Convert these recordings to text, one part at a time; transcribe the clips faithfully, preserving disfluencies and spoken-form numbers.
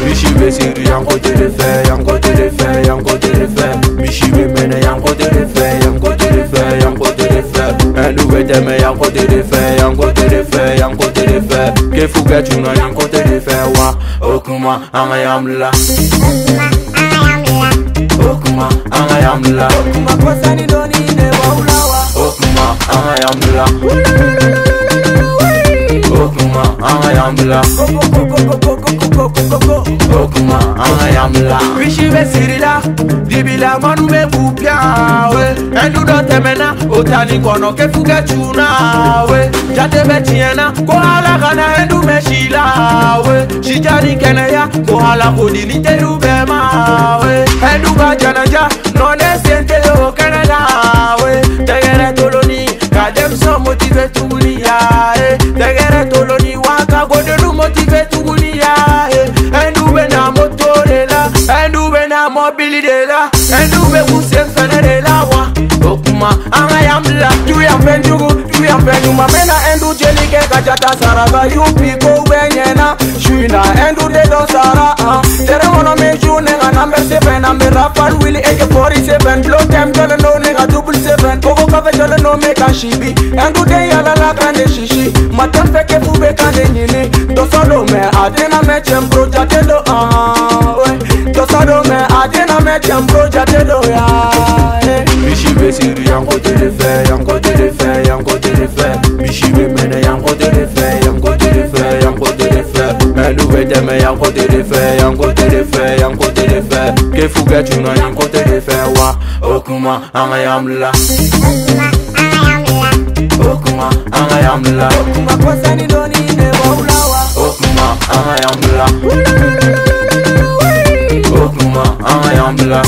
Bishi be siri yan côté de fait, yan côté de fait, yan côté de fait. Bishi be mene yan côté de fait, yan côté de fait, yan côté de fait. Un nouvel thème yan côté de fait, yan côté de fait, yan côté de fait. Que fouga tu n'as yan côté de fait, wa. Okuma angayamla. Okuma angayamla. Okuma kwasani doni ne waulawa. Okuma angayamla. Okuma angayamla. Okuma angayamla. Bishi be sirila, dibila manu be bupia we. Endu do temena, otani kono ke fuga chuna we. Jate be tiena, ko hala kana endu me shila we. Shijari kenaya, ko hala kodini teru be ma we. Endu ba janaja, no ne sente yo Canada we. Tegere toloni, kadem so motive tuli ya eh. Tegere toloni waka godelu motive tuli ya eh. Endu be na motore la, endu be na mobilité la, endu be kuse fenere la wa. Okuma angayamla, tu ya penjugu, tu ya penjuma mena endu jelike kajata saraga yupi ko wenyena. Shuina endu de do sara ah. Tere mono me june nga number seven, number rapper Willie A K forty-seven. Blow them jole no nigga double seven. Koko kafe jole no make a shibi. Endu de yala la kande shishi. Matem feke fube kande nyini. Dosado me adena me chembro jate do ah. Dosado me adena me chembro jate do ya. Bishi be siri yan côté de fait, yan côté de fait, yan côté de fait. Bishi be mene yan côté de fait, yan côté de fait, yan côté de fait. Un nouvel thème yan côté de fait, yan côté de fait, yan côté de fait. Que fouga tu n'as yan côté de fait, wa. Okuma angayamla. Okuma angayamla. Okuma kwasani doni ne waulawa. Okuma angayamla. Okuma angayamla.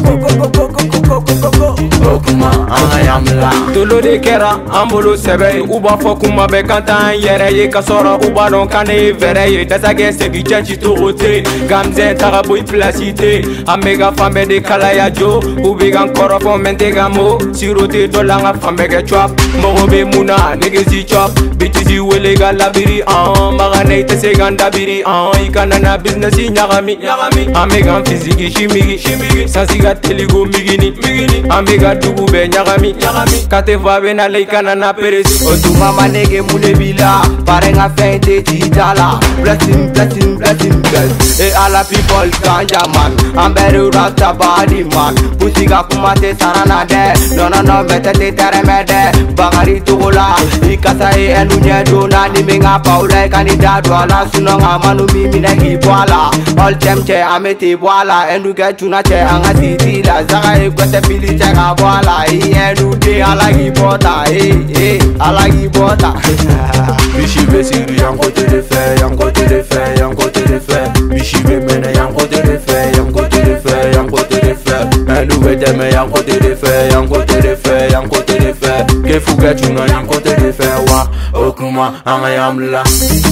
Okuma angayamla. Tolo de kera ambolo sebe uba fo kuma be kanta yere ye kasoro uba don kane vere ye dasage se bi chanchi to rote gamze tara boy placité amega fambe de kala ya jo ubi gan koro fo mente gamo sirote dolanga fambe ge chop mo be muna negezi chop bitisi wele ga labiri an magane te se ganda biri an ikana na business nyagami nyagami amega physique chimigi chimigi sansiga teligo migini migini amega dugu be nyagami nyagami kate vabe na leikana na peresi otuma manege mulebila parenga fente titala blessing blessing blessing bless e ala people kanja man amberu rasta body man pusiga kumate sarana de no no no metete teremede bagari tugula ikasa e enu nyedo na niminga paula kanida dwala sunonga manu mimi na hibwala all them che amete bwala enu ge tuna che anga titila zaga e kwete pili che ga bwala e enu de ala hibota eh eh ala hibota. Bishi be siri yan côté de fait, yan côté de fait, yan côté de fait. Bishi be mene yan côté de fait, yan côté de fait, yan côté de fait. Un nouvel thème yan côté de fait, yan côté de fait, yan côté de fait. Que fouga tu n'as yan côté de fait, wa. Okuma angayamla.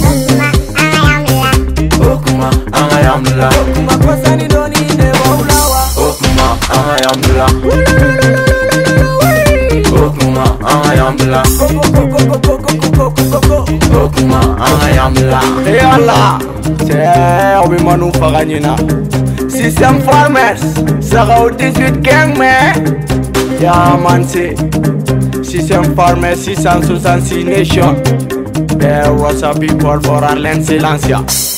Okuma angayamla. Okuma kwasani doni ne waulawa. Okuma angayamla. Okuma angayamla. Okuma angayamla. Hey Allah, c'est obi manu faganyina. System farmers, sera au dix-huit gang mais. Ya man c'est System farmers six cent soixante-six nation. There was a people for Arlen Silencia.